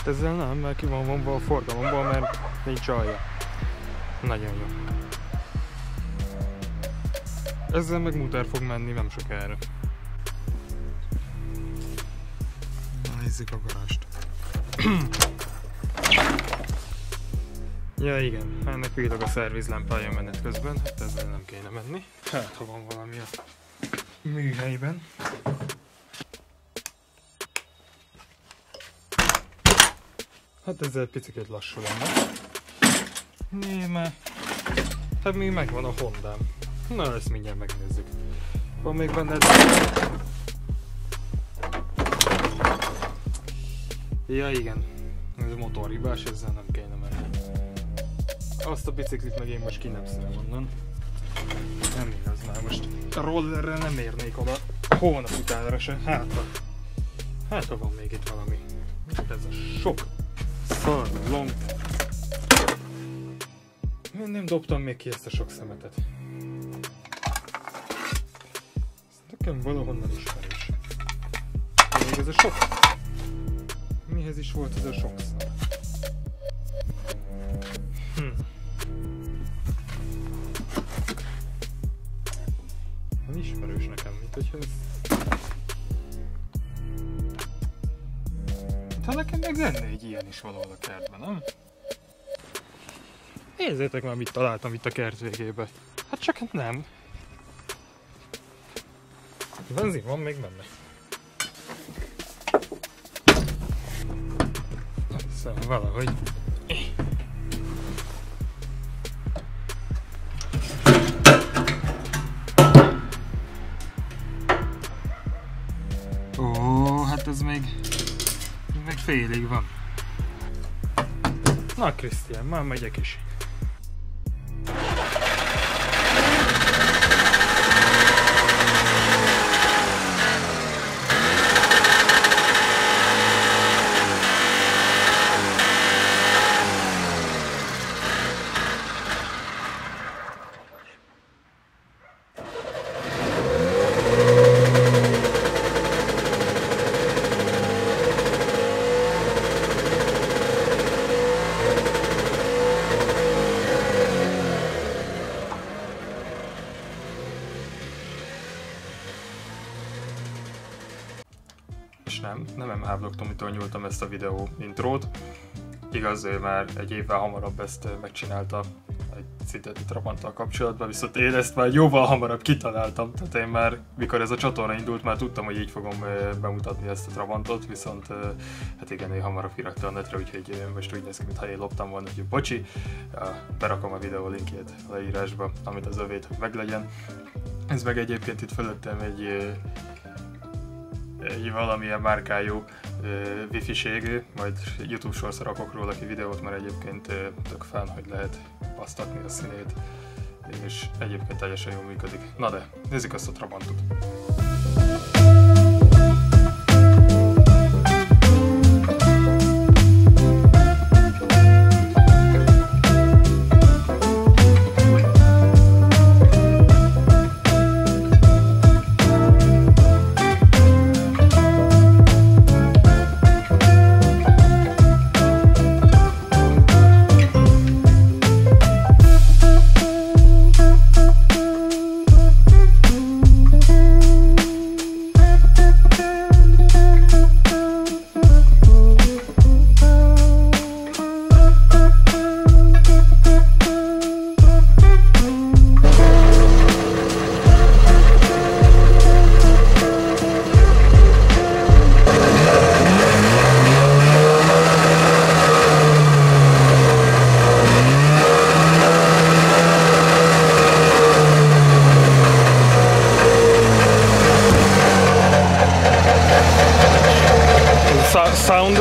Hát ezzel nem, mert ki van vonva a forgalomból, mert nincs alja. Nagyon jó. Ezzel meg muter fog menni nem sokára. Na, nézzük a garást. Ja igen, ennek villog a szervizlámpája menet közben, hát ezzel nem kéne menni. Hát ha van valami a műhelyben. Hát ezzel picit lassú lenne. Néme. Hát még megvan a Hondám. Na ezt mindjárt megnézzük. Van még benne... Ja igen, ez a motorhibás, ezzel nem kéne menni. Azt a biciklit meg én most kinepszem onnan. Nem igaz, már most a rollerrel nem érnék oda. Holnap utánra se, hát ha van még itt valami. Ez a sok szarlom. Nem dobtam még ki ezt a sok szemetet. Ez nekem valahonnan ismerős. Még ez a sok. Mihez is volt ez a sok szar? Ismerős nekem, mint hogyha ez... Ha nekem meg lenne egy ilyen is valahol a kertben, nem? Nézzétek már, mit találtam itt a kert végébe. Hát csak hát nem. Benzin van még benne. Szóval valahogy... Ó, hát ez még félig van. Na Krisztián, már megyek is. És nem M-H-Vlog Tomitól nyúltam ezt a videó intrót. Igaz, ő már egy évvel hamarabb ezt megcsinálta egy Citroën Trabanttal kapcsolatban, viszont én ezt már jóval hamarabb kitaláltam. Tehát én már, mikor ez a csatorna indult, már tudtam, hogy így fogom bemutatni ezt a Trabantot, viszont hát igen, én hamarabb kirakta a netre, úgyhogy most úgy néz ki, mintha én loptam volna, hogy bocsi. Berakom a videó linkjét a leírásba, amit az övét, hogy meglegyen. Ez meg egyébként itt fölöttem egy valamilyen márkájú wifi-ség, majd YouTube sorszor rakok róla ki videót, mert egyébként tök fán, hogy lehet basztatni a színét, és egyébként teljesen jól működik. Na de, nézzük azt a Trabantot. Sound.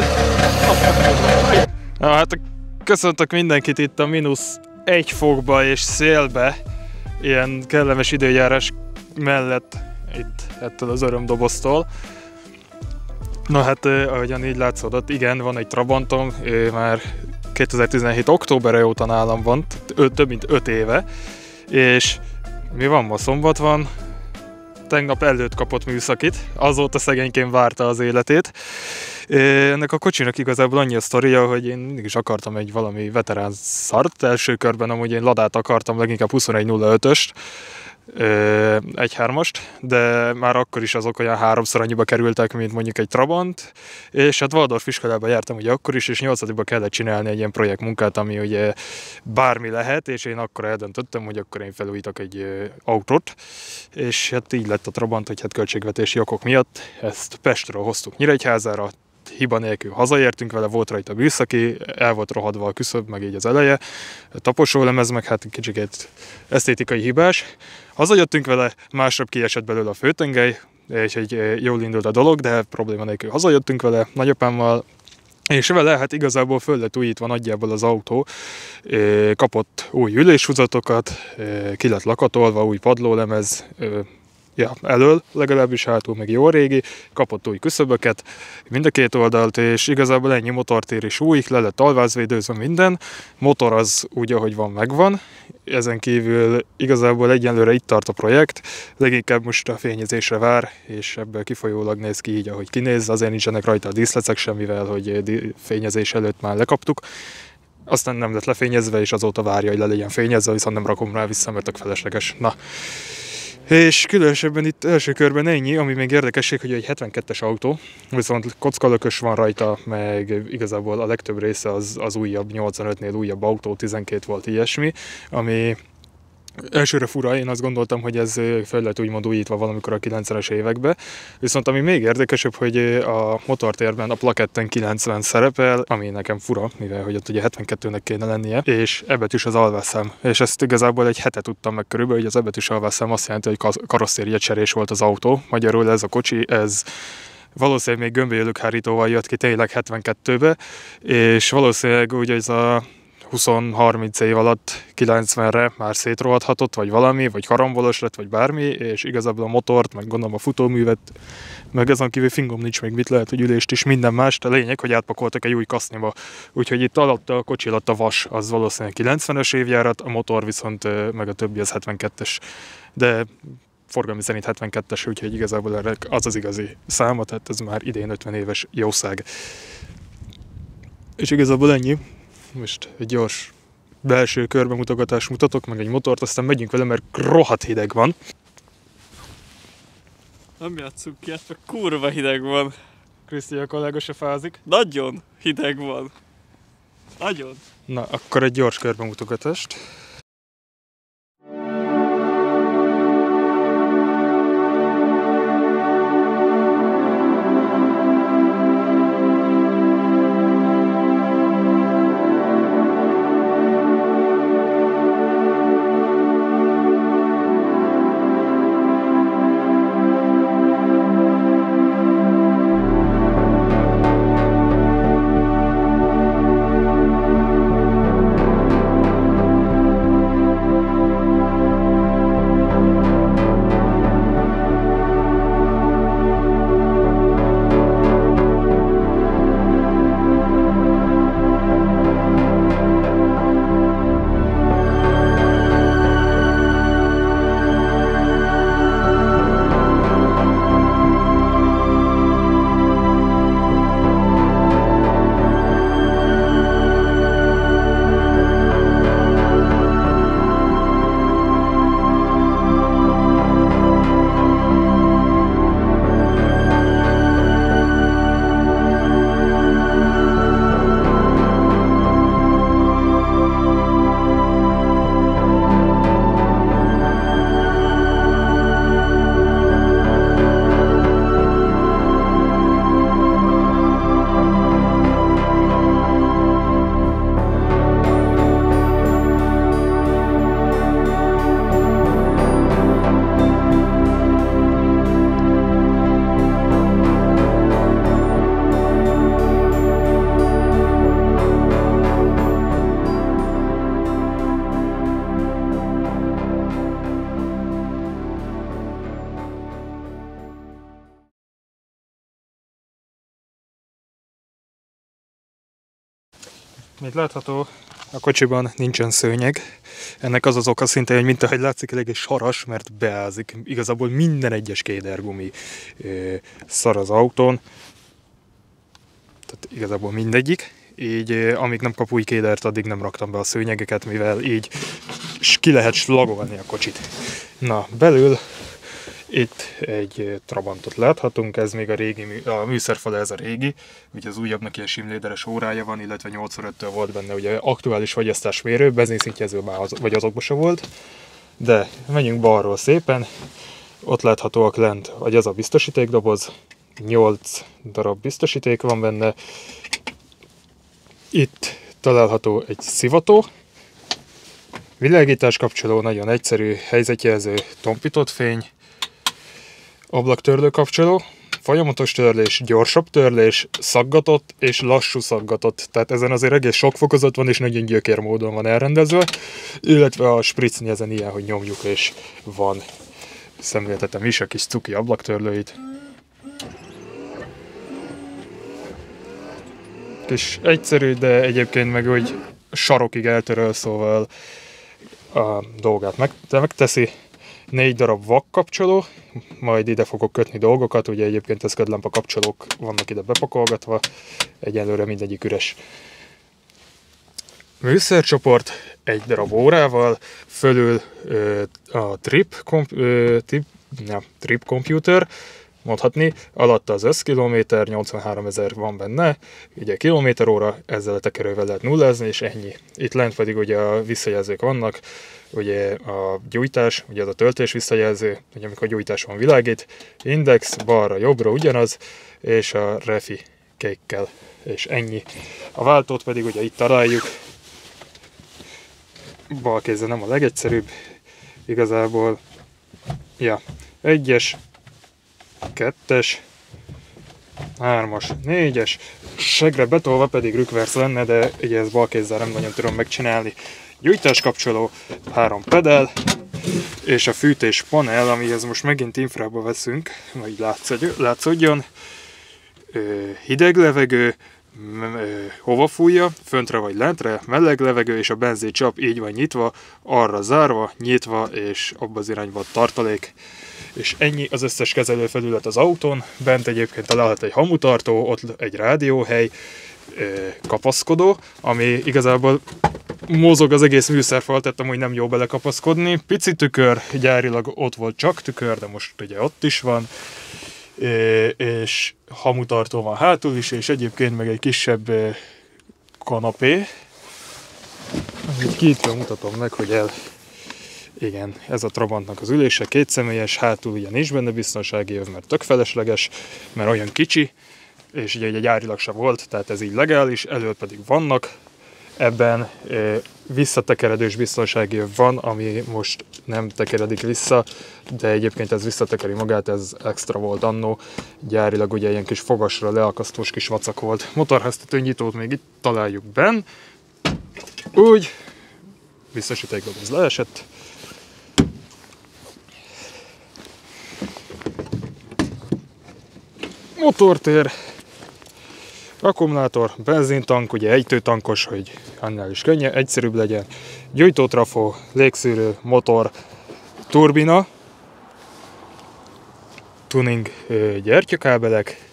Na, hát köszöntök mindenkit itt a -1 fokba és szélbe, ilyen kellemes időjárás mellett itt ettől az örömdoboztól. Na hát, ahogyan így látszódott, igen, van egy Trabantom, ő már 2017. októberre óta nálam van, több mint 5 éve, és mi van ma? Szombat van, tegnap előtt kapott műszakit, azóta szegényként várta az életét, Ennek a kocsinak igazából annyi a sztoria, hogy én mindig is akartam egy valami veterán szart. Első körben amúgy én Ladát akartam, leginkább 2105-öst, 1.3-ast, de már akkor is azok olyan 3-szor annyiba kerültek, mint mondjuk egy Trabant, és hát Waldorf iskolába jártam ugye akkor is, és 8-ba kellett csinálni egy ilyen projektmunkát, ami ugye bármi lehet, és én akkor eldöntöttem, hogy akkor én felújítok egy autót, és hát így lett a Trabant, hogy hát költségvetési okok miatt ezt Pestről hoztuk Nyíregyházára, hiba nélkül hazaértünk vele, volt rajta műszaki, el volt rohadva a küszöb, meg így az eleje, taposólemez, meg hát kicsit esztétikai hibás. Hazajöttünk vele, másnap kiesett belőle a főtengely, és egy jól indult a dolog, de probléma nélkül hazajöttünk vele nagyapámmal, és vele hát igazából föl lett újítva nagyjából az autó, kapott új üléshúzatokat, ki lett lakatolva, új padlólemez, elől, legalábbis hátul meg jó régi, kapott új küszöböket, mind a két oldalt, és igazából ennyi, motortér is új, le lett alvázvédőzve minden, motor az úgy, ahogy van, megvan, ezen kívül igazából egyenlőre itt tart a projekt, leginkább most a fényezésre vár, és ebből kifolyólag néz ki így, ahogy kinéz, azért nincsenek rajta a díszlecek semmivel, hogy fényezés előtt már lekaptuk. Aztán nem lett lefényezve, és azóta várja, hogy le legyen fényezve, viszont nem rakom rá vissza, mert tök felesleges. Na. És különösebben itt első körben ennyi, ami még érdekesség, hogy egy 72-es autó, viszont kockalökös van rajta, meg igazából a legtöbb része az újabb, 85-nél újabb autó, 12 volt ilyesmi, ami elsőre fura, én azt gondoltam, hogy ez fel lett úgymond újítva valamikor a 90-es években, viszont ami még érdekesebb, hogy a motortérben a plaketten 90 szerepel, ami nekem fura, mivel hogy ott ugye 72-nek kéne lennie, és ebetűs az alvásszám. És ezt igazából egy hete tudtam meg körülbelül, hogy az ebetűs alvásszám azt jelenti, hogy karosszéria cserés volt az autó. Magyarul ez a kocsi, ez valószínűleg még gömbölyölükhárítóval jött ki tényleg 72-be, és valószínűleg úgy ez a 20-30 év alatt 90-re már szétrohadhatott, vagy valami, vagy karambolos lett, vagy bármi, és igazából a motort, meg gondolom a futóművet, meg ezen kívül fingom nincs még mit, lehet, hogy ülést is, minden más, a lényeg, hogy átpakoltak egy új kaszniba. Úgyhogy itt alatta a kocsi alatt a vas, az valószínűleg 90-es évjárat, a motor viszont meg a többi az 72-es. De forgalmi szerint 72-es, úgyhogy igazából erre az az igazi száma, tehát ez már idén 50 éves jószág. És igazából ennyi. Most egy gyors belső körbemutogatást mutatok, meg egy motort, aztán megyünk vele, mert rohadt hideg van. Nem játsszuk ki, csak kurva hideg van. Kriszti a kollega se fázik. Nagyon hideg van. Nagyon. Na, akkor egy gyors körbemutogatást. Mint látható, a kocsiban nincsen szőnyeg. Ennek az az oka szinte, hogy mint ahogy látszik, eléggé saras, mert beázik. Igazából minden egyes kédergumi szar az autón. tehát igazából mindegyik. Így amíg nem kap új kédert, addig nem raktam be a szőnyegeket, mivel így ki lehet slagolni a kocsit. Na, belül itt egy Trabantot láthatunk, ez még a régi, a műszerfala ez a régi, ugye az újabbnak ilyen simléderes órája van, illetve 8x5-től volt benne ugye aktuális fagyasztásmérő, benzinszintjező már vagy azokban se volt. De menjünk balról szépen, ott láthatóak lent, hogy ez a biztosítékdoboz, 8 darab biztosíték van benne. Itt található egy szivató, világítás kapcsoló, nagyon egyszerű, helyzetjelző, tompított fény, ablaktörlő kapcsoló, folyamatos törlés, gyorsabb törlés, szaggatott és lassú szaggatott. Tehát ezen azért egész sok fokozat van és nagyon gyökér módon van elrendezve, illetve a spricni ezen ilyen, hogy nyomjuk és van. Szemléltetem is a kis cuki ablaktörlőit. Kis egyszerű, de egyébként meg úgy sarokig eltöröl, szóval a dolgát megteszi. 4 darab vakkapcsoló, majd ide fogok kötni dolgokat, ugye egyébként ez ködlámpa kapcsolók vannak ide bepakolgatva, egyelőre mindegyik üres. Műszercsoport, 1 darab órával, fölül a trip computer, mondhatni, alatta az összkilométer, 83 000 van benne, ugye kilométeróra, ezzel a tekerővel lehet nullázni, és ennyi. Itt lent pedig ugye a visszajelzők vannak, ugye a gyújtás, ugye az a töltés visszajelző, ugye amikor gyújtás van világít, index, balra, jobbra ugyanaz, és a refi kékkel, és ennyi. A váltót pedig ugye itt találjuk, bal kézzel nem a legegyszerűbb, igazából, ja, 1-es, 2-es, 3-as, 4-es, segre betolva pedig rükversz lenne, de ugye ez bal kézzel nem nagyon tudom megcsinálni. Gyújtás kapcsoló, 3 pedál, és a fűtés panel, amihez most megint infrába veszünk, majd látszódjon. Hideg levegő, hova fújja, föntre vagy lentre, meleg levegő, és a benzincsap így van nyitva, arra zárva, nyitva, és abba az irányba tartalék. És ennyi az összes kezelőfelület az autón, bent egyébként találhat egy hamutartó, ott egy rádióhely, kapaszkodó, ami igazából mozog az egész műszerfal, tehát amúgy nem jó belekapaszkodni. Pici tükör, gyárilag ott volt csak tükör, de most ugye ott is van, és hamutartó van hátul is, és egyébként meg egy kisebb kanapé. Amit kintről mutatom meg, hogy igen, ez a Trabantnak az ülése, 2 személyes, hátul ugye nincs benne biztonsági öv, mert tök felesleges, mert olyan kicsi, és ugye gyárilag se volt, tehát ez így legális, elől pedig vannak. Ebben visszatekeredős biztonsági öv van, ami most nem tekeredik vissza, de egyébként ez visszatekeri magát, ez extra volt annó. Gyárilag ugye ilyen kis fogasra leakasztós kis vacak volt. Motorháztető nyitót még itt találjuk benn. Úgy, biztosítékdoboz leesett. Motortér, akkumulátor, benzintank, ugye egytőtankos, hogy annál is könnyen, egyszerűbb legyen, gyújtótrafó, légszűrő, motor, turbina, tuning gyertyakábelek,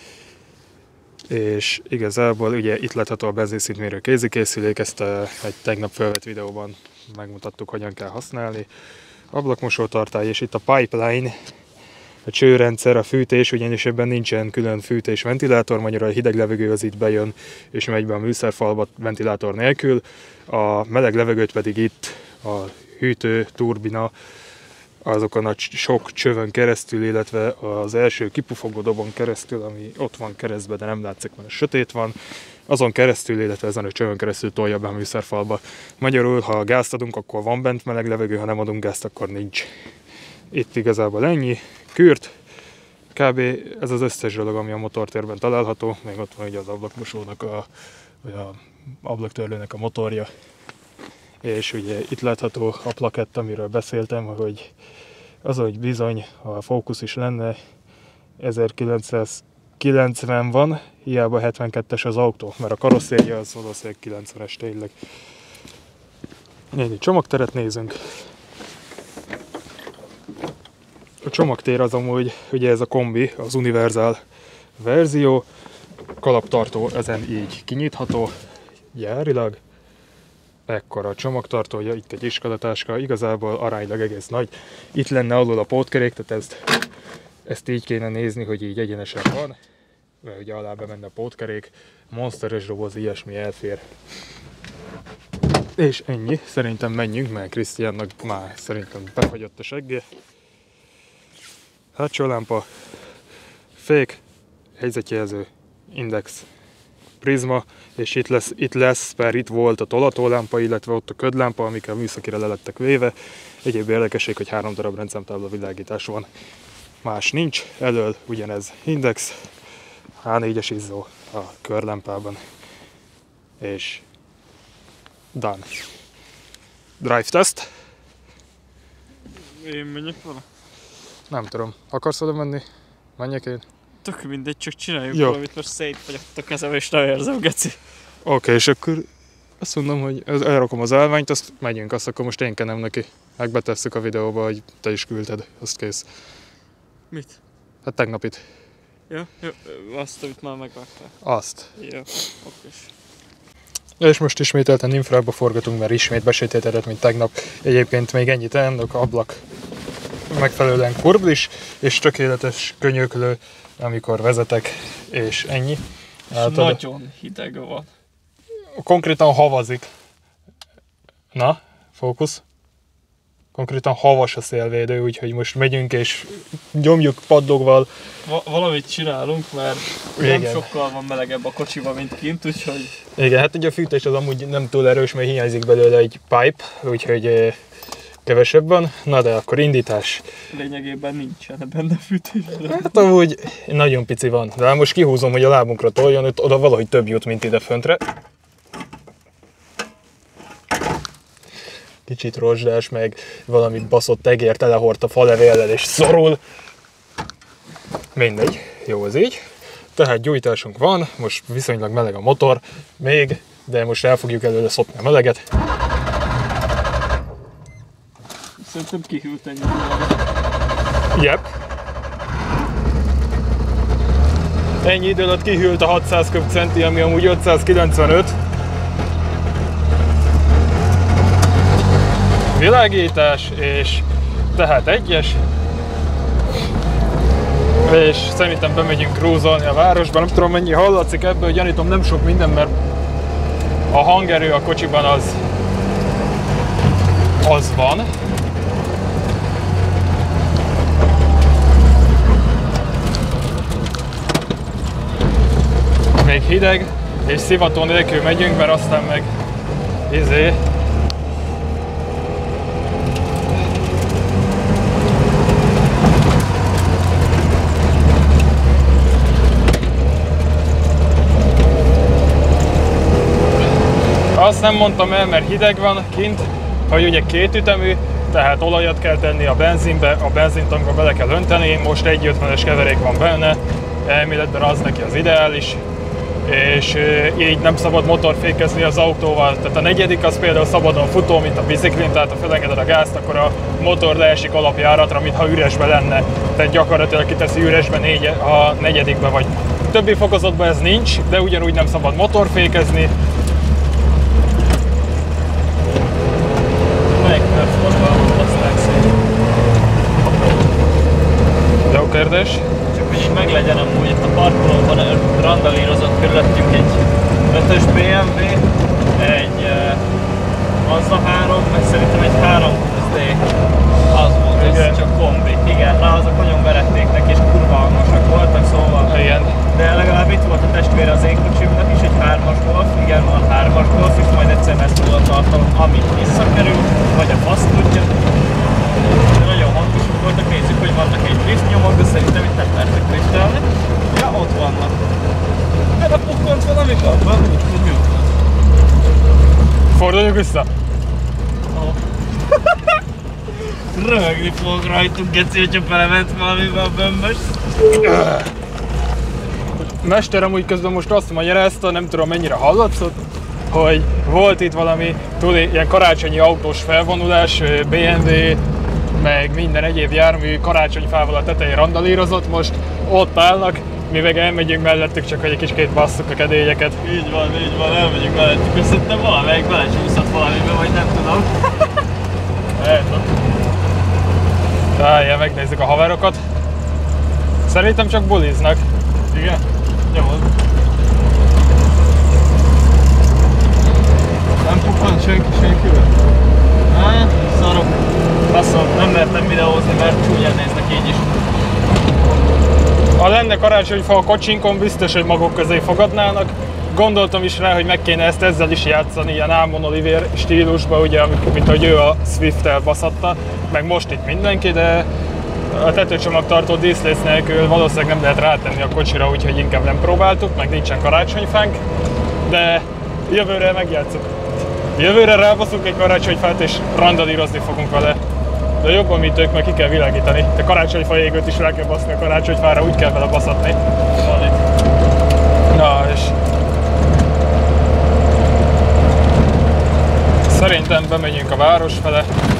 és igazából ugye itt látható a benzinszintmérő kézikészülék, ezt egy tegnap felvett videóban megmutattuk, hogyan kell használni. Ablakmosótartály, és itt a pipeline, a csőrendszer, a fűtés, ugyanis ebben nincsen külön fűtés-ventilátor, magyarul a hideg levegő az itt bejön és megy be a műszerfalba ventilátor nélkül, a meleg levegőt pedig itt a hűtő, turbina, azokon a sok csövön keresztül, illetve az első kipufogó dobon keresztül, ami ott van keresztben, de nem látszik, mert sötét van, azon keresztül, illetve ezen a csövön keresztül tolja be a műszerfalba. Magyarul, ha gázt adunk, akkor van bent meleg levegő, ha nem adunk gázt, akkor nincs. Itt igazából ennyi. Kürt, kb. Ez az összes dolog, ami a motortérben található, még ott van ugye az ablakmosónak, vagy a ablaktörlőnek a motorja, és ugye itt látható a plakett, amiről beszéltem, hogy az, hogy bizony a Focus is lenne, 1990 van, hiába 72-es az autó, mert a karosszéria az valószínűleg 90-es tényleg. Négy csomagteret nézünk. A csomagtér az amúgy, ugye ez a kombi, az univerzál verzió, kalaptartó ezen így kinyitható, járilag. Ekkora a csomagtartója, itt egy iskolatáska, igazából aránylag egész nagy. Itt lenne alul a pótkerék, tehát ezt így kéne nézni, hogy így egyenesen van. Mert ugye alá bemenne a pótkerék, monsteres doboz, ilyesmi elfér. És ennyi, szerintem menjünk, mert Krisztiánnak már szerintem befagyott a seggé. Hátsó lámpa, fék, helyzetjelző, index, prizma, és itt lesz, mert itt volt a tolatólámpa, illetve ott a ködlámpa, amikkel műszakira le lettek véve. Egyéb érdekesség, hogy 3 darab rendszámtábla világítás van. Más nincs, elől ugyanez index, H4-es izzó a körlámpában, és done. Drive test. Én menjek vele? Nem tudom, akarsz oda menni? Menjek én? Tök mindegy, csak csináljuk jó. valamit, mert szétfagyott a kezem és nem érzem, geci. Oké, és akkor azt mondom, hogy elrakom az állványt, azt megyünk, azt akkor most én kenem neki. Megbetesszük a videóba, hogy te is küldted, azt kész. Mit? Hát tegnapit. Ja, jó, azt, amit már megvágtál. Azt. Ja, okés. És most ismételten infrákba forgatunk, mert ismét besötétedett, mint tegnap. Egyébként még ennyit elnök, ablak megfelelően kurblis, és tökéletes könyöklő, amikor vezetek, és ennyi. Nagyon hideg van. Konkrétan havazik. Na, fókusz. Konkrétan havas a szélvédő, úgyhogy most megyünk és nyomjuk paddogval. Valamit csinálunk, mert igen, nem sokkal van melegebb a kocsiba, mint kint, úgyhogy... Igen, hát ugye a fűtés az amúgy nem túl erős, mert hiányzik belőle egy pipe, úgyhogy kevesebb van. Na de akkor indítás. Lényegében nincsen benne fűtés. Hát amúgy nagyon pici van, de most kihúzom, hogy a lábunkra toljon, oda valahogy több jut, mint ide föntre. Kicsit rozsdás, meg valamit baszott egér telehort a falevéllel és szorul. Mindegy, jó az így. Tehát gyújtásunk van, most viszonylag meleg a motor, még, de most el fogjuk előle szopni a meleget. Szerintem kihűlt ennyi. Yep. Ennyi idő alatt kihűlt a 600 köbcenti, ami amúgy 595. Világítás, és tehát egyes. És szerintem bemegyünk cruise-olni a városban. Nem tudom, mennyi hallatszik ebből, gyanítom nem sok minden, mert a hangerő a kocsiban az van. Még hideg, és szivató nélkül megyünk, mert aztán meg Azt nem mondtam el, mert hideg van kint, hogy ugye kétütemű, tehát olajat kell tenni a benzinbe, a benzintankba bele kell önteni, most 1,50-es keverék van benne, elméletben az neki az ideális, és így nem szabad motorfékezni az autóval, tehát a negyedik az például szabadon futó, mint a biciklin, tehát ha felengeded a gázt, akkor a motor leesik alapjáratra, mintha üresbe lenne, tehát gyakorlatilag kiteszi üresbe a negyedikbe, vagy többi fokozatban ez nincs, de ugyanúgy nem szabad motorfékezni. Jó kérdés. Csak hogy így meglegyen amúgy itt a parkolóban randalírozott körülöttünk egy 5-ös BMW, egy Mazda 3, meg szerintem egy 320D. Az volt, ez csak kombi. Igen, na azok nagyon verettéknek és kurva hangosak voltak, szóval. Igen. De legalább itt volt a testvére az én kocsimnak is, egy 3-as Golf, igen, van 3-as Golf, és majd egyszer lesz túl a tartalom, amit visszakerül, vagy a fasz tudja. De nagyon hangosok voltak, nézzük, hogy vannak egy drift nyomok, de szerintem itt nem lehetek driftelni. Ja, ott vannak. Hát a pukkant valamik abban, úgy tudjuk. Forduljunk vissza. Röhögni fogok rajtunk, geci, hogyha belement valamiben a bömbös. Mester amúgy közben most azt magyarázta, nem tudom mennyire hallatszott, hogy volt itt valami ilyen karácsonyi autós felvonulás, BMW, meg minden egyéb jármű karácsonyfával a tetején randalírozott, most ott állnak, mi meg elmegyünk mellettük, csak hogy egy kicsit basszuk a kedélyeket. Így van, elmegyünk mellettük, és szerintem valamelyik belecsúszott valamibe, vagy nem tudom. Várjál, megnézzük a haverokat. Szerintem csak buliznak. Igen? Jó. Nem pukkant senkivel? Hát, szarok. Basszom, nem mertem videózni, mert csúnyán néznek így is. Ha lenne karácsonyfa a kocsinkon, biztos, hogy maguk közé fogadnának. Gondoltam is rá, hogy meg kéne ezt ezzel is játszani, ilyen Ámon Oliver stílusban, ugye, mint ahogy ő a Swift-tel baszatta, meg most itt mindenki, de a tetőcsomagtartó díszlész nélkül valószínűleg nem lehet rátenni a kocsira, úgyhogy inkább nem próbáltuk, meg nincsen karácsonyfánk, de jövőre megjátszuk. Jövőre rábaszunk egy karácsonyfát és randalírozni fogunk vele. De jobban, mint ők, meg ki kell világítani. De karácsonyfa égőt is rá kell baszni a karácsonyfára, úgy kell vele baszatni. Na és... Szerintem bemegyünk a város fele.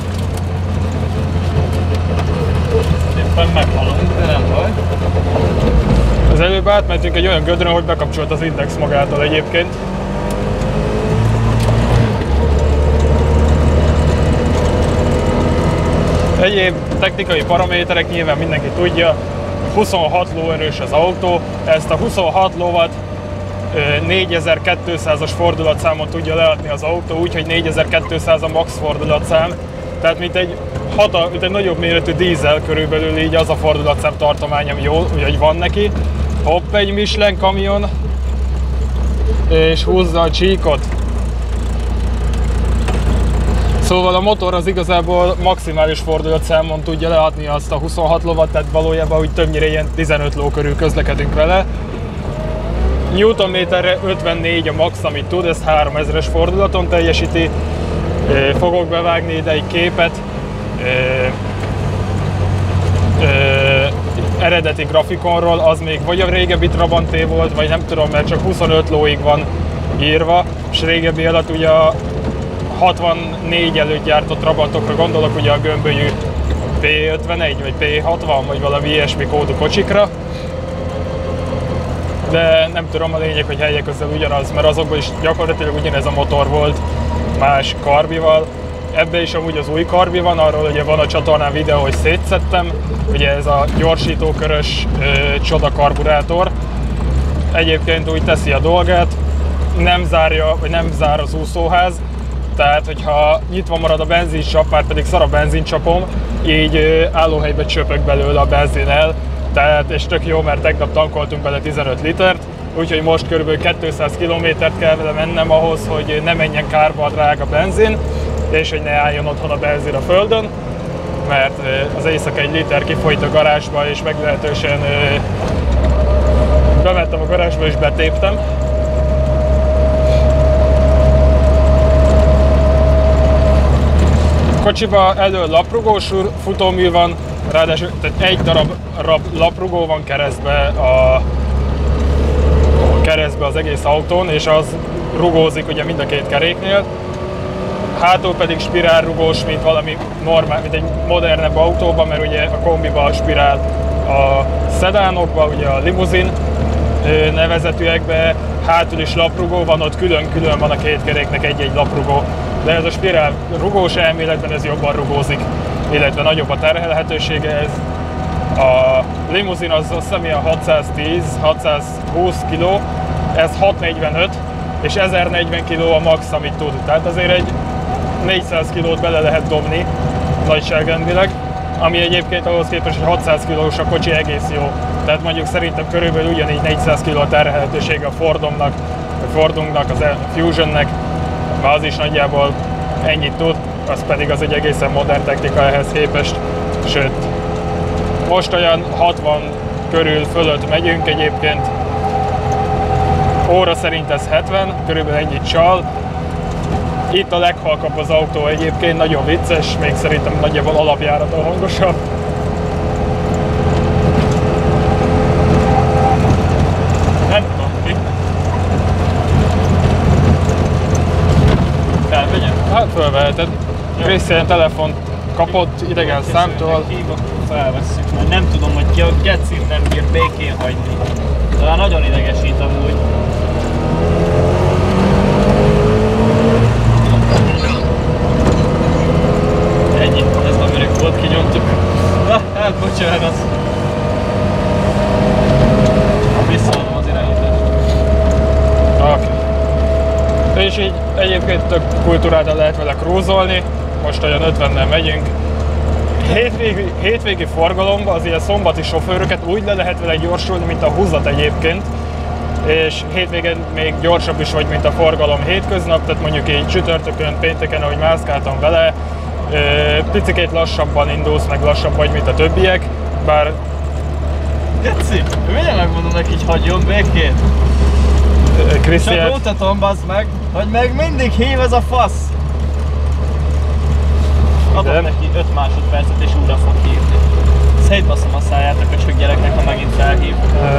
Éppen meghalunk, de nem baj. Az előbb átmentünk egy olyan gödrön, hogy bekapcsolt az Index magától egyébként. Egyéb technikai paraméterek nyilván mindenki tudja, 26 lóerős az autó, ezt a 26 lovat 4200-as fordulatszámon tudja leadni az autó, úgyhogy 4200 a max fordulatszám, tehát mint egy nagyobb méretű dízel körülbelül így az a fordulatszám tartomány, ami jó, úgyhogy van neki. Hopp, egy Michelin kamion, és húzza a csíkot. Szóval a motor az igazából maximális fordulatszámon tudja leadni azt a 26 lovat, tehát valójában úgy többnyire ilyen 15 ló körül közlekedünk vele. Newtonméterre 54 a max, amit tud, ezt 3000-es fordulaton teljesíti. Fogok bevágni ide egy képet. Eredeti grafikonról, az még vagy a régebbi Trabanté volt, vagy nem tudom, mert csak 25 lóig van írva, és régebbi alatt ugye a 64 előtt gyártott Trabantokra gondolok, ugye a gömbölyű P51 vagy P60 vagy valami ilyesmi kódú kocsikra. De nem tudom, a lényeg, hogy helyek közel ugyanaz, mert azokban is gyakorlatilag ugyanez a motor volt más karbival. Ebben is amúgy az új karbi van, arról ugye van a csatornán videó, hogy szétszettem. Ugye ez a gyorsítókörös csoda karburátor. Egyébként úgy teszi a dolgát, nem zárja, vagy nem zár az úszóház. Tehát, hogyha nyitva marad a benzincsap, már pedig szar a benzincsapom, így állóhelybe csöpök belőle a benzin el. Tehát, és tök jó, mert tegnap tankoltunk bele 15 litert, úgyhogy most kb. 200 km-t kell vele mennem ahhoz, hogy ne menjen kárba a drága benzin, és hogy ne álljon otthon a benzin a földön, mert az éjszaka egy liter kifolyt a garázsba, és meglehetősen bementem a garázsba és betéptem. A kocsiba elől laprugós futómű van, ráadásul tehát egy darab laprugó van keresztbe az egész autón, és az rugózik ugye mind a két keréknél. Hátul pedig spirálrugós, mint valami normál, mint egy modernebb autóban, mert ugye a kombiba a spirál a szedánokban, ugye a limuzin nevezetűekben, hátul is laprugó van, ott külön-külön van a két keréknek egy-egy laprugó. De ez a spirál rugós elméletben ez jobban rugózik, illetve nagyobb a terhelhetősége ez. A limuzin az azt hiszem ilyen 610-620 kg, ez 645 és 1040 kg a max, amit tud. Tehát azért egy 400 kg-t bele lehet dobni nagyságrendileg, ami egyébként ahhoz képest, hogy 600 kg-s a kocsi egész jó. Tehát mondjuk szerintem körülbelül ugyanígy 400 kg a terhelhetősége a Fordunknak, az Fusionnek, az is nagyjából ennyit tud, az pedig az egy egészen modern technika ehhez képest, sőt, most olyan 60 körül fölött megyünk egyébként, óra szerint ez 70, körülbelül ennyit csal. Itt a leghalkabb az autó egyébként, nagyon vicces, még szerintem nagyjából alapjáraton hangosabb. Nem tudom ki. Felvegyem? Hát fölveheted. Krisztián telefont kapott idegen számtól. Hív, akkor felvesszük, mert nem tudom, hogy ki a gecim nem bír békén hagyni. Talán nagyon idegesít amúgy. Ennyi, ez a mörök volt, kinyomtuk. Hát bocsánat. Visszaadom az irányítást. Oké. És így egyébként tök kultúráltan lehet vele cruisolni. Most olyan 50-nel megyünk. Hétvégi forgalomban az ilyen szombati sofőröket úgy le lehet vele gyorsulni, mint a húzat egyébként. És hétvégén még gyorsabb is vagy, mint a forgalom hétköznap, tehát mondjuk így csütörtökön, pénteken, ahogy mászkáltam vele, picikét lassabban indulsz, meg lassabb vagy, mint a többiek, bár... Geci, miért megmondom neki, hogy hagyjon békén? Csak mutatom, bazd meg, hogy meg mindig hív ez a fasz! Adom neki 5 másodpercet és újra fog hívni. Szétbaszom a száját a köcsög gyereknek, ha megint felhív.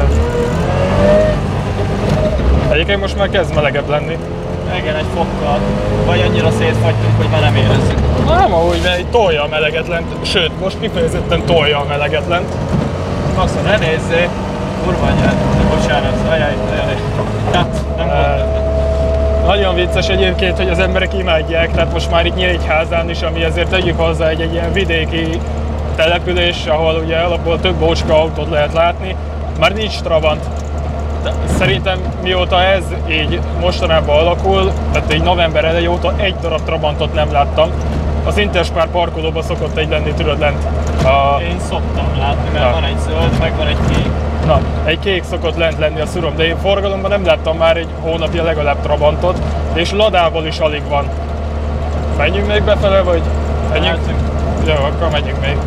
Egyébként most már kezd melegebb lenni. Igen, egy fokkal. Vagy annyira szétfagytunk, hogy már nem érezzük. Nem, ahogy mert tolja a meleget lent, sőt, most kifejezetten tolja a meleget lent. Bassza, ne nézzé! Kurva anyád, bocsánat, ajaj. Hát, nem volt. Nagyon vicces egyébként, hogy az emberek imádják, tehát most már itt Nyíregyházán is, ami azért tegyük hozzá egy ilyen vidéki település, ahol ugye alapból több bócska autót lehet látni, már nincs Trabant. De szerintem mióta ez így mostanában alakul, tehát így november elejé óta egy darab Trabantot nem láttam. Az Interspár parkolóban szokott egy lenni, tudod lent. Én szoktam látni, mert van egy zöld, meg van egy kék. Na, egy kék szokott lent lenni a szurom, de én forgalomban nem láttam már egy hónapja legalább Trabantot, és Ladával is alig van. Menjünk még befele, vagy? Menjünk? Jó, akkor menjünk még.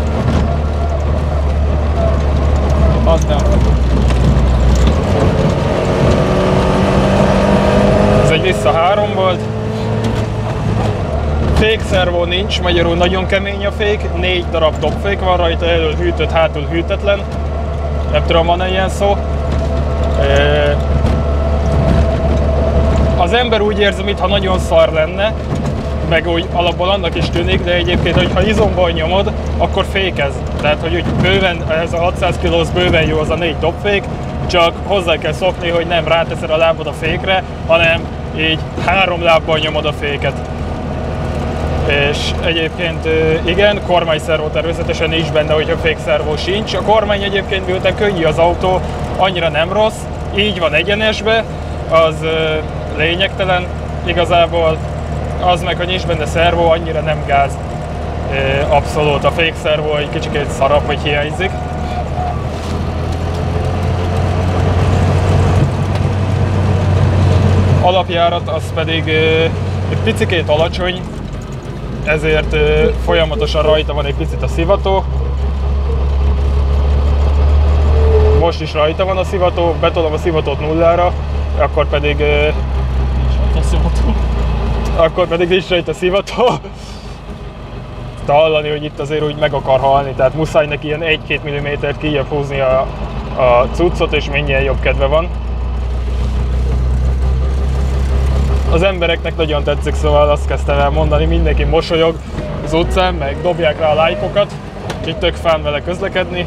Az nem. Ez egy vissza 3 volt. Fékszervó nincs, magyarul nagyon kemény a fék, 4 darab dobfék van rajta, elől hűtött, hátul hűtetlen. Nem tudom, van-e ilyen szó. Az ember úgy érzi, mintha nagyon szar lenne, meg úgy alapból annak is tűnik, de egyébként, hogyha izomban nyomod, akkor fékez. Tehát, hogy úgy bőven, ez a 600 kilós bőven jó az a 4 dobfék, csak hozzá kell szokni, hogy nem ráteszed a lábad a fékre, hanem így 3 lábbal nyomod a féket. És egyébként igen, kormányszervó természetesen nincs benne, hogyha fékszervó sincs. A kormány egyébként miután könnyű az autó, annyira nem rossz, így van egyenesbe, az lényegtelen igazából. Az meg, hogy nincs benne szervó, annyira nem gáz. Abszolút, a fékszervó egy kicsit szarabb, hogy hiányzik. Alapjárat az pedig egy picikét alacsony, ezért folyamatosan rajta van egy picit a szivató. Most is rajta van a szivató, betolom a szivatót nullára, akkor pedig nincs rajta a szivató. De hallani, hogy itt azért úgy meg akar halni, tehát muszáj neki ilyen 1-2 mm-t kijebb húzni a cuccot, és minél jobb kedve van. Az embereknek nagyon tetszik, szóval azt kezdtem el mondani, mindenki mosolyog az utcán, meg dobják rá a lájkokat, így tök fán vele közlekedni.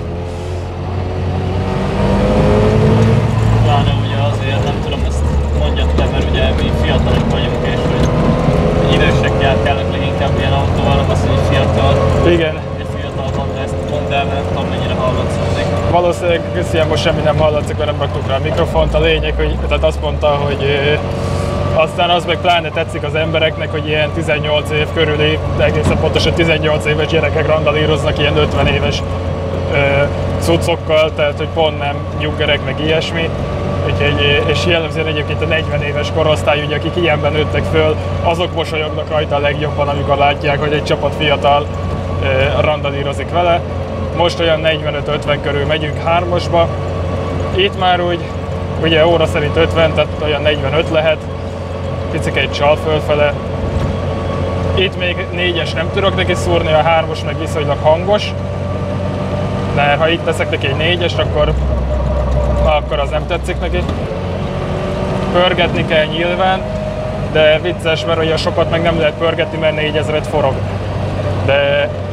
Pláne ugye azért, nem tudom, ezt mondjad le, mert ugye mi fiatalok vagyunk, és hogy idősekkel kellnek leginkább ilyen autóval, az, hogy fiatal. Igen. Egy fiatal van, de ezt mondd el, mert nem tudom, mennyire hallatszódik. Valószínűleg Krisztián most semmi nem hallatszik, mert nem raktuk rá a mikrofont. A lényeg, hogy tehát azt mondta, hogy aztán az meg pláne tetszik az embereknek, hogy ilyen 18 év körüli, de egészen pontosan 18 éves gyerekek randalíroznak ilyen 50 éves cuccokkal, tehát hogy pont nem nyuggerek meg ilyesmi. És jellemzően egyébként a 40 éves korosztály, ugye, akik ilyenben nőttek föl, azok mosolyognak rajta a legjobban, amikor látják, hogy egy csapat fiatal randalírozik vele. Most olyan 45-50 körül megyünk 3-asba. Itt már úgy, ugye óra szerint 50, tehát olyan 45 lehet. Picikét csal fölfele. Itt még 4-es nem tudok neki szúrni, a 3-as meg viszonylag hangos. De ha itt teszek neki egy 4-est, akkor az nem tetszik neki. Pörgetni kell nyilván, de vicces, mert olyan sokat meg nem lehet pörgetni, mert 4000-et forog. De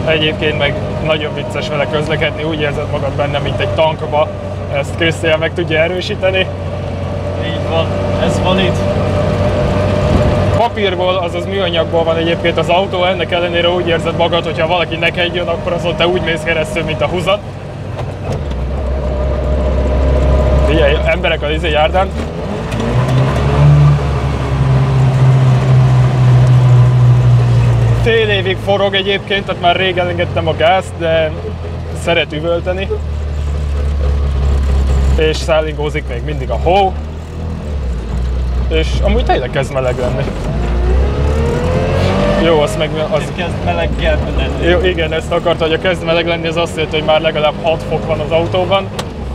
Egyébként meg nagyon vicces vele közlekedni, úgy érzed magad benne, mint egy tankba. Ezt Krisztián meg tudja erősíteni. Így van, ez van itt. Papírból, azaz műanyagból van egyébként az autó, ennek ellenére úgy érzed magad, hogyha valaki neked jön, akkor azon te úgy mész keresztül, mint a húzat. Figyelj, emberek a járdán. Fél évig forog egyébként, tehát már rég elengedtem a gázt, de szeret üvölteni. És szállingózik még mindig a hó. És amúgy tényleg kezd meleg lenni. Jó, azt meg... Kezd meleggel lenni. Jó, igen, ezt akarta, hogy a kezd meleg lenni, ez azt jelenti, hogy már legalább 6 fok van az autóban.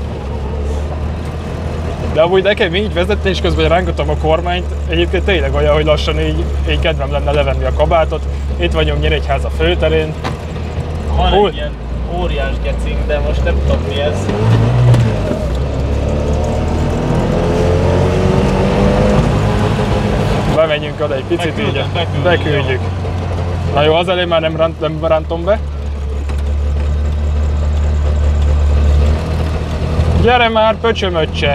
De amúgy nekem így vezetés közben rángatom a kormányt, egyébként tényleg olyan, hogy lassan így kedvem lenne levenni a kabátot. Itt vagyunk Nyíregyháza főterén. Van egy ilyen óriás gecing, de most nem tudom mi ez. Bemenjünk oda egy picit, így beküldjük. Na jó, az elé már nem rántom be. Gyere már, pöcsömöccse!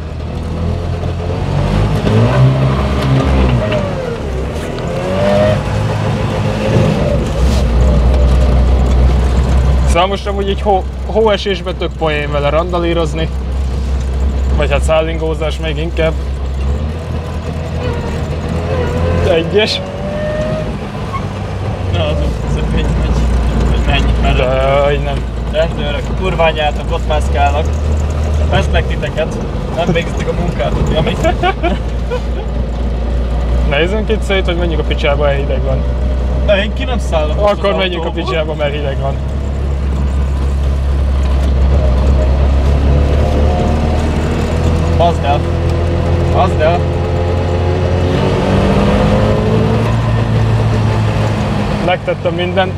Szóval most amúgy így hóesésben tök poén vele randalírozni. Vagy hát szállingózás még inkább. Egyes. Na, az közepén menj mellett. De, hogy nem. Rendőrök, kurványátok, ott mászkálnak. Veszlek titeket, nem végeztek a munkátok, amit? Nézzünk itt szét, hogy menjünk a picsába, mert hideg van. Én ki nem szállom. Akkor menjünk a picsába, mert hideg van. Bazd el! Bazd el! Megtettem mindent.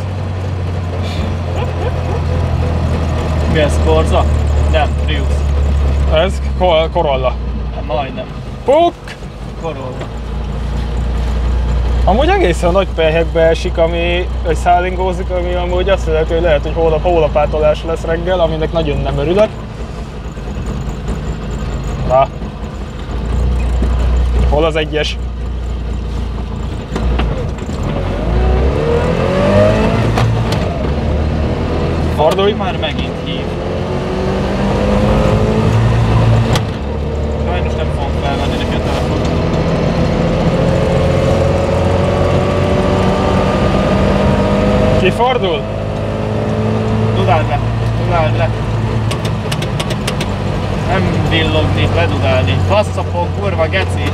Mi ez, Corsa? Nem, Prius. Ez Corolla. Majdnem. Puk! Corolla. Amúgy egészen nagy pelyhekbe esik, ami szállingózik, ami amúgy azt jelenti, hogy lehet, hogy holnap hólapátolás lesz reggel, aminek nagyon nem örülök. Na. Hol az egyes? Fordulj! Már megint hív. Sajnos nem fogom felvenni neki a telefont. Ki fordul? Dudáld le! Dudáld le! Nem villogni, ledudálni. Basszapon, kurva geci!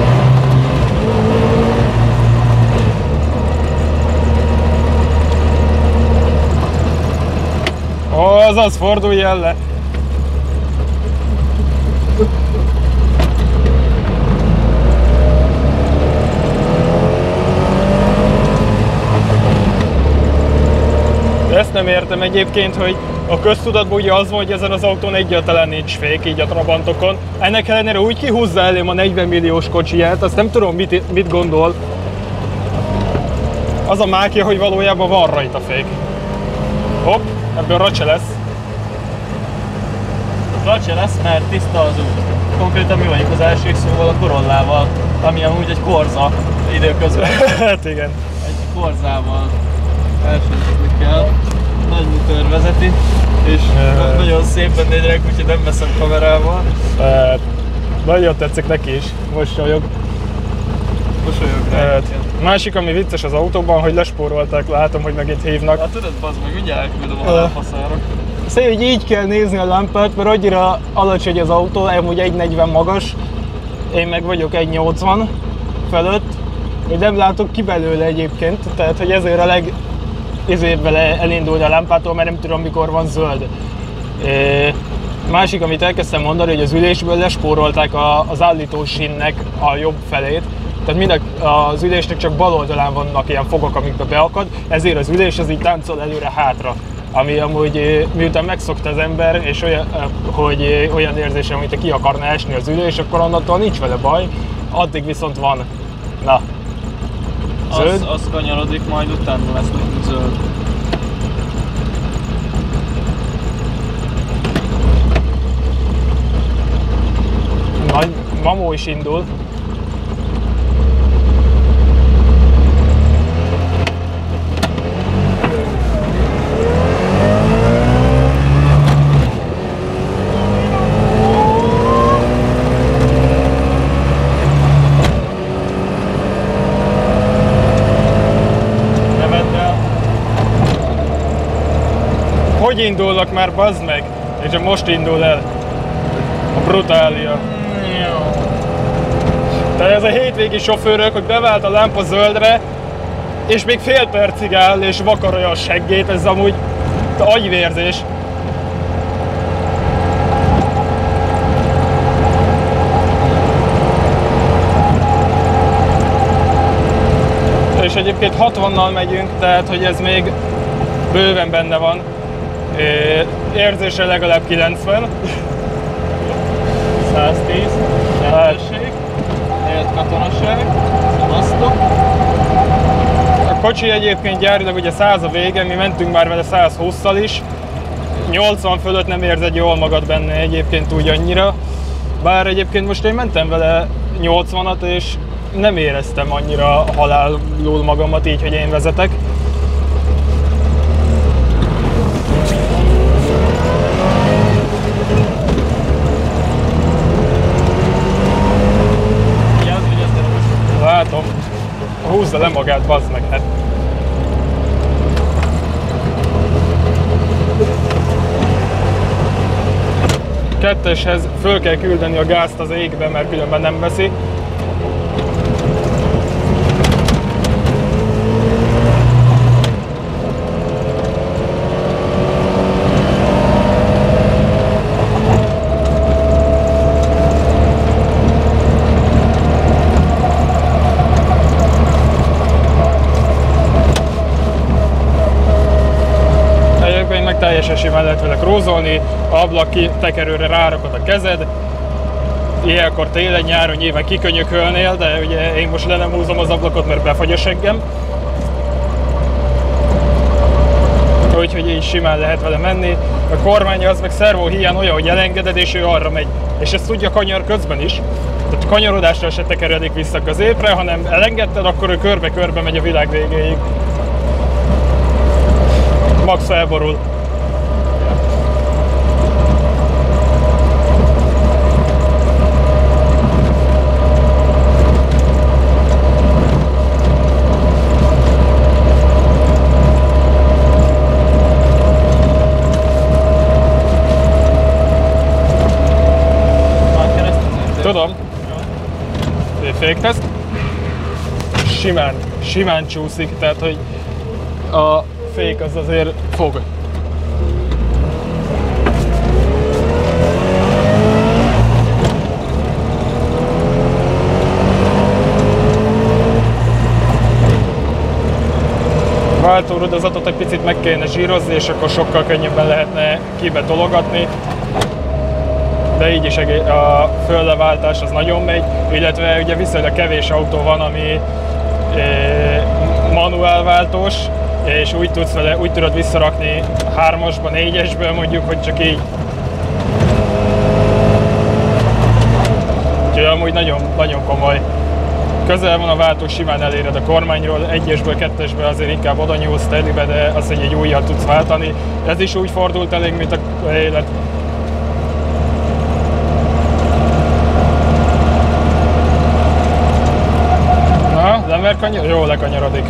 Azaz, fordulj el le! Ezt nem értem egyébként, hogy a köztudatban ugye az van, hogy ezen az autón egyáltalán nincs fék, így a Trabantokon. Ennek ellenére úgy kihúzza elém a 40 milliós kocsiját, azt nem tudom mit gondol. Az a mákja, hogy valójában van rajta fék. Hopp, ebből racse lesz. Racse lesz, mert tiszta az út. Konkrétan mi vagyunk az első szóval a Corollával, ami amúgy egy Corsa időközben. Hát igen. Egy Corsával elsőzni kell. Nagy motor vezeti, és nagyon szépen néznek, úgyhogy nem veszem kamerával. Nagyon tetszik neki is, mosolyog. Mosolyog rá. Másik, ami vicces az autóban, hogy lespórolták, látom, hogy megint hívnak. Hát tudod, bazd meg, mindjárt elküldöm a lámpaszára. Szóval, hogy így kell nézni a lámpát, mert annyira alacsony az autó, amúgy 1,40 magas, én meg vagyok 1,80 fölött, hogy nem látok ki belőle egyébként, tehát hogy ezért a ezért elindulni a lámpától, mert nem tudom, mikor van zöld. Másik, amit elkezdtem mondani, hogy az ülésből lespórolták az állító sínnek a jobb felét. Tehát az ülésnek csak bal oldalán vannak ilyen fogak, amikbe beakad, ezért az ülés az így táncol előre-hátra. Ami amúgy miután megszokta az ember, és hogy olyan érzésem, hogy ki akarna esni az ülés, akkor onnantól nincs vele baj, addig viszont van. Na. Az kanyarodik, majd utána lesz zöld. Mamó is indul. Hogy indulnak már, bazd meg? És most indul el a brutália. Tehát ez a hétvégi sofőrök, hogy bevált a lámpa zöldre, és még fél percig áll, és vakarolja a seggét, ez amúgy agyvérzés. És egyébként 60-nal megyünk, tehát hogy ez még bőven benne van. Érzésre legalább 90. 110, rendőrség, helyett katonaság, szavaztok. A kocsi egyébként gyárilag ugye 100 a vége, mi mentünk már vele 120-szal is. 80 fölött nem érzed jól magad benne egyébként úgy annyira. Bár egyébként most én mentem vele 80-at, és nem éreztem annyira halálul magamat így, hogy én vezetek. Látom. Húzza le magát, bazd meg, hát. Ketteshez föl kell küldeni a gázt az égbe, mert különben nem veszi. Teljesen simán lehet vele krózolni, ablak tekerőre rárakod a kezed. Ilyenkor télen, nyáron nyilván kikönyökölnél, de ugye én most le nem húzom az ablakot, mert befagy a seggem. Úgyhogy így simán lehet vele menni. A kormánya az meg szervó híján olyan, hogy elengeded és ő arra megy. És ezt tudja kanyar közben is. Tehát kanyarodásra se tekeredik vissza középre, hanem elengedted, akkor ő körbe-körbe megy a világ végéig. Max felborul. Tudom. Fékteszt. Simán csúszik, tehát hogy a fék az azért fog. Váltórudazatot egy picit meg kéne zsírozni, és akkor sokkal könnyebben lehetne kibetologatni. De így is a fölleváltás az nagyon megy, illetve ugye viszonylag kevés autó van, ami manuálváltós, és úgy tudod visszarakni 3-asba, 4-esből mondjuk, hogy csak így. Úgyhogy amúgy nagyon, nagyon komoly. Közel van a váltó, simán eléred a kormányról, 1-esből, 2-esből azért inkább oda nyúlsz telibe, de az, hogy egy újjal tudsz váltani. Ez is úgy fordult elég, mint a élet. Lemer kanyar? Jó, lekanyarodik.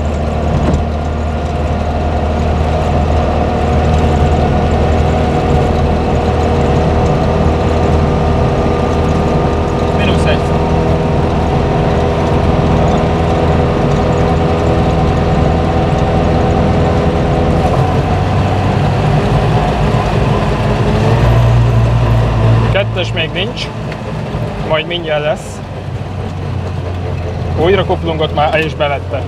-1. Kettes még nincs, majd mindjárt lesz. Újra kuplungot már és bevette.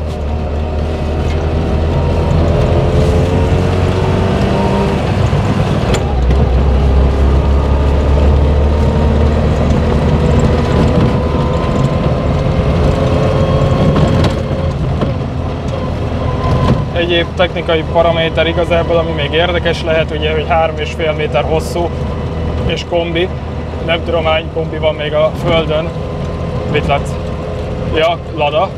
Egyéb technikai paraméter igazából, ami még érdekes lehet, ugye, hogy 3,5 méter hosszú és kombi. nem tudom hány kombi van még a földön. Mit látsz? Ja, Lada.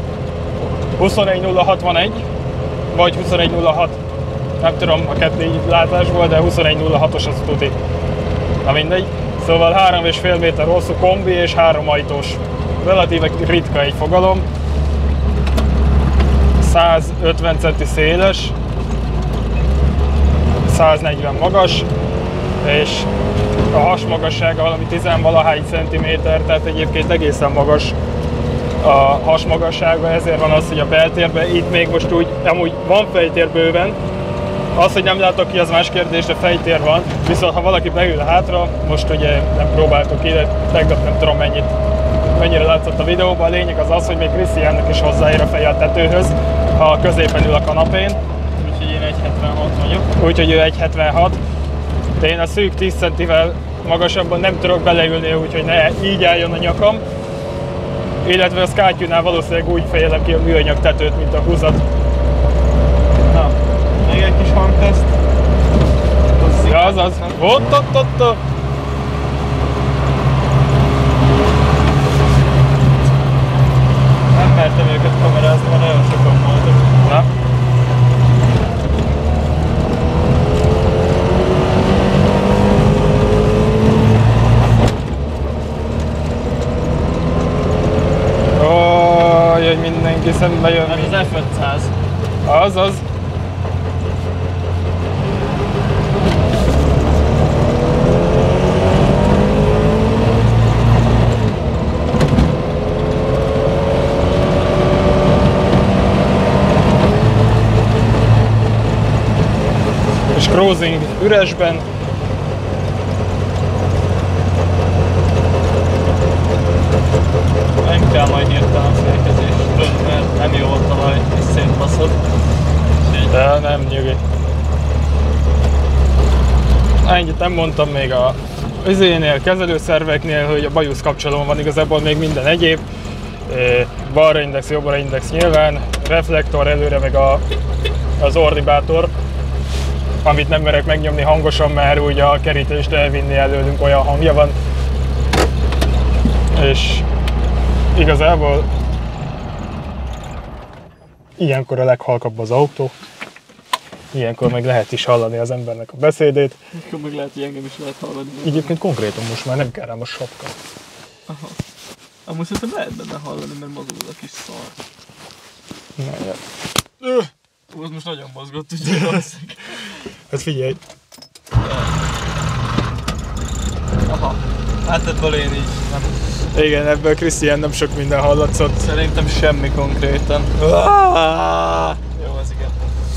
21061 vagy 2106. Nem tudom a kettő látásból, de 2106-os az tuti. Na mindegy. Szóval 3,5 méter hosszú kombi és 3 ajtós. Relatíve ritka egy fogalom. 150 cm széles, 140 magas, és a hasmagassága valami 10-valahány centiméter, tehát egyébként egészen magas a hasmagassága, ezért van az, hogy a beltérben itt még most úgy, amúgy van fejtér bőven, az, hogy nem látok ki, az más kérdés, de fejtér van, viszont ha valaki beül hátra, most ugye nem próbáltuk ide, tegnap nem tudom mennyire látszott a videóban, a lényeg az az, hogy még Krisztiánnak is hozzáér a feje a tetőhöz, ha középen ül a kanapén. Úgyhogy én 1,76 vagyok. Úgyhogy ő 1,76. De én a szűk 10 centivel magasabban nem tudok beleülni, úgyhogy ne így álljon a nyakam. Illetve a Skytune-nál valószínűleg úgy fejelem ki a műanyag tetőt, mint a húzat. Na, még egy kis hangteszt. Ja, azaz. Ott. Nem mertem őket kamerázni, mert nagyon sokan voltak. Na. Hogy mindenki szembe jön. Ez az F500. Azaz. És cruising üresben. Nem kell majd hirtelen fékezés, mert nem jó a talaj, és szétbaszod. De nem nyugi. Ennyit nem mondtam még a üzénél, kezelőszerveknél, hogy a bajusz kapcsolón van igazából még minden egyéb. Balra index, jobbra index nyilván, reflektor előre meg az ordibátor, amit nem merek megnyomni hangosan, mert úgy a kerítést elvinni előlünk, olyan hangja van. És igazából ilyenkor a leghalkabb az autó, ilyenkor meg lehet is hallani az embernek a beszédét. Akkor meg lehet, hogy engem is lehet hallani. Egyébként konkrétan most már nem kell rám a sapka. Aha. Amúgy szerintem lehet benne hallani, mert mozog a kis szar. Na, ja. Az most nagyon mozgott, úgyhogy rossz. Hát figyelj! Aha. Hát ebből én így nem. Igen, ebből Krisztián nem sok minden hallatszott. Szerintem semmi konkrétan. Jó, az igen.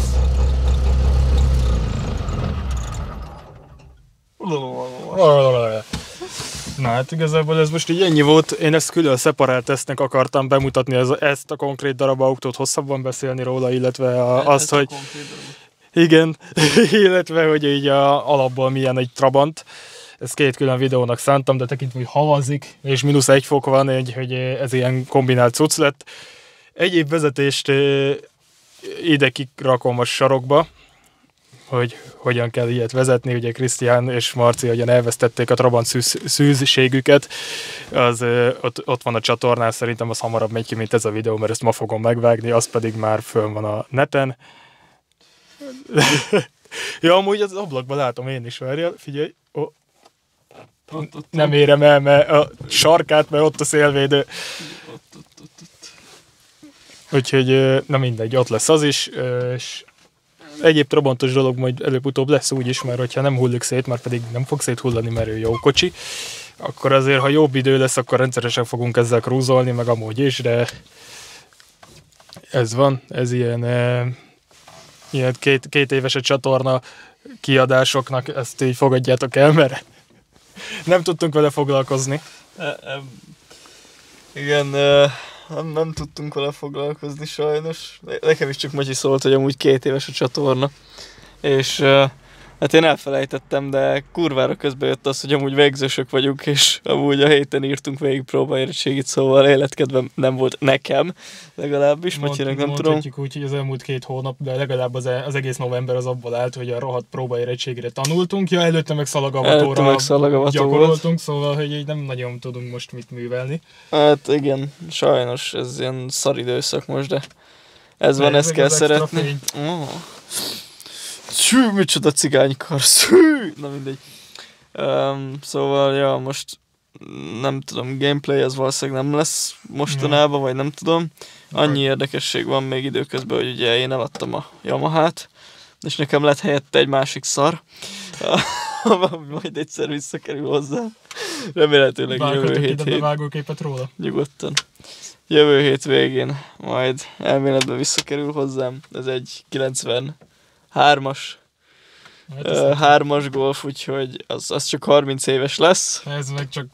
Na hát igazából ez most így ennyi volt. Én ezt külön szeparált tesztnek akartam bemutatni, ezt a konkrét darab autót, hosszabban beszélni róla, illetve azt, hogy... Igen, illetve hogy így alapból milyen egy Trabant. Ezt két külön videónak szántam, de tekintve, hogy havazik, és -1 fok van, hogy ez ilyen kombinált cucc lett. Egyéb vezetést ide kirakom a sarokba, hogy hogyan kell ilyet vezetni. Ugye Krisztián és Marci ugyan elvesztették a Trabant szűzségüket, az ott van a csatornán, szerintem az hamarabb megy ki, mint ez a videó, mert ezt ma fogom megvágni, az pedig már fönn van a neten. Ja, amúgy az ablakban látom én is, várjál, figyelj. Oh. Ott. Nem érem el, mert a sarkát, mert ott a szélvédő. Ott. Úgyhogy, na mindegy, ott lesz az is, és egyéb trabantos dolog majd előbb-utóbb lesz úgy is, mert hogyha nem hullik szét, már pedig nem fog széthullani, mert ő jó kocsi, akkor azért, ha jobb idő lesz, akkor rendszeresen fogunk ezzel krúzolni, meg amúgy is, de ez van, ez ilyen két éves a csatorna kiadásoknak, ezt így fogadjátok el, mert nem tudtunk vele foglalkozni. Igen, nem tudtunk vele foglalkozni sajnos. Nekem is csak Matyi szólt, hogy amúgy 2 éves a csatorna. És Hát én elfelejtettem, de kurvára közben jött az, hogy amúgy végzősök vagyunk, és amúgy a héten írtunk végig próbaérettségit, szóval életkedvem nem volt nekem, legalábbis, Matyinak nem tudom. Mondhatjuk úgy, hogy az elmúlt 2 hónap, de legalább az egész november az abból állt, hogy a rohadt próbaérettségére tanultunk, ja, előtte meg szalagavatóra gyakoroltunk, szóval hogy így nem nagyon tudunk most mit művelni. Hát igen, sajnos ez ilyen szar időszak most, de ez van, ezt kell szeretni. Szű, micsoda cigánykar, szű! Na mindegy. Szóval, ja, most nem tudom, gameplay az valószínűleg nem lesz mostanában, vagy nem tudom. Annyi érdekesség van még időközben, hogy ugye én eladtam a Yamahát, és nekem lett helyette egy másik szar, majd egyszer visszakerül hozzá. Remélhetőleg jövő hét vágóképet róla. Nyugodtan. Jövő hét végén majd elméletben visszakerül hozzám. Ez egy 93-as 3-as Golf, úgyhogy az csak 30 éves lesz. Ez meg csak...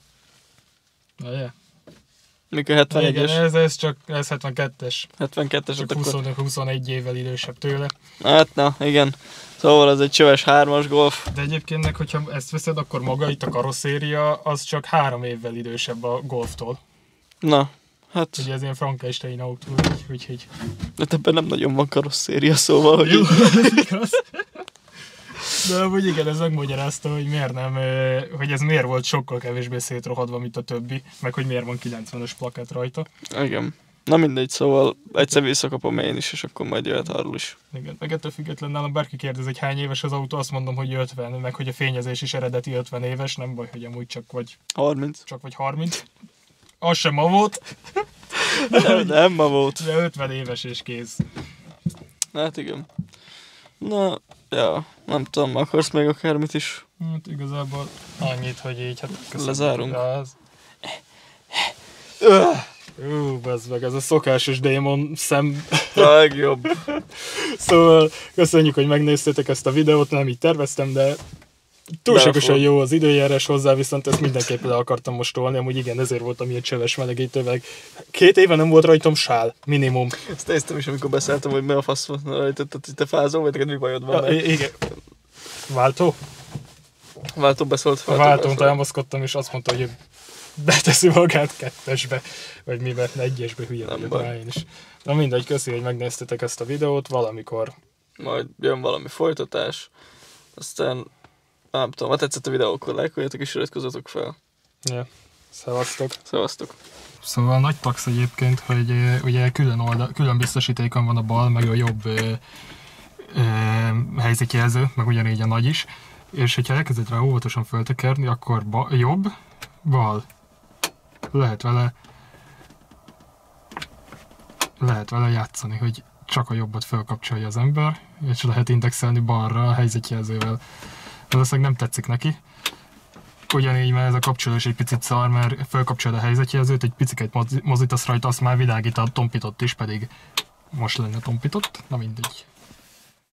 Mikor 71-es? Igen, ez 72-es. 72-es. Csak 20-21 évvel idősebb tőle. Hát na, igen. Szóval ez egy csöves 3-as Golf. De egyébként, hogyha ezt veszed, akkor maga itt a karosszéria az csak 3 évvel idősebb a Golftól. Na, hát... Ugye ez ilyen Frankenstein autó, úgyhogy... De ebben nem nagyon van karosszéria, szóval, hogy... Jó, igaz. De amúgy igen, ez megmagyarázta, hogy miért nem, hogy ez miért volt sokkal kevésbé szétrohadva, mint a többi, meg hogy miért van 90-ös plakett rajta. Igen. Na mindegy, szóval egyszer visszakapom én is, és akkor majd jöhet arról is. Igen, meg ettől függetlenül nálam bárki kérdez, hogy hány éves az autó, azt mondom, hogy 50, meg hogy a fényezés is eredeti 50 éves, nem baj, hogy amúgy csak vagy 30. Csak vagy 30. Az sem ma volt. Nem ma volt. De 50 éves és kész. Hát igen. Na, ja, nem tudom, akarsz még akármit is? Hát igazából annyit, hogy így, hát köszönöm. Lezárunk. Bazd meg, ez a szokásos démon szem. A legjobb. Szóval köszönjük, hogy megnéztétek ezt a videót, nem így terveztem, de túlságosan jó az időjárás hozzá, viszont ezt mindenképpen le akartam most tolni, amúgy igen, ezért voltam ilyen cseves melegítővel. 2 éve nem volt rajtam sál, minimum. Ezt néztem is, amikor beszéltem, hogy mi a fasz van rajta, hogy te fázol, vagy neked mi bajod van? Ja, igen. Váltó? Váltó beszólt. A váltón támaszkodtam, és azt mondta, hogy beteszi magát 2-esbe, vagy miben, 1-esbe, hülye vagyok rá én is. Na mindegy, köszi, hogy megnéztetek ezt a videót, valamikor. Majd jön valami folytatás, aztán nem tudom, ha tetszett a videó, akkor lájkoljatok és iratkozzatok fel. Ja, szevasztok. Szevasztok. Szóval nagy tax egyébként, hogy ugye külön biztosítékon van a bal, meg a jobb helyzetjelző, meg ugyanígy a nagy is. És hogyha elkezded rá óvatosan föltekerni, akkor jobb, bal. Lehet vele játszani, hogy csak a jobbat felkapcsolja az ember, és lehet indexelni balra a helyzetjelzővel. Valószínűleg nem tetszik neki. Ugyanígy, mert ez a kapcsolós egy picit szar, mert felkapcsolod a helyzetjelzőt, egy picit mozítasz rajta, azt már világít a tompított is, pedig most lenne tompított, na mindegy.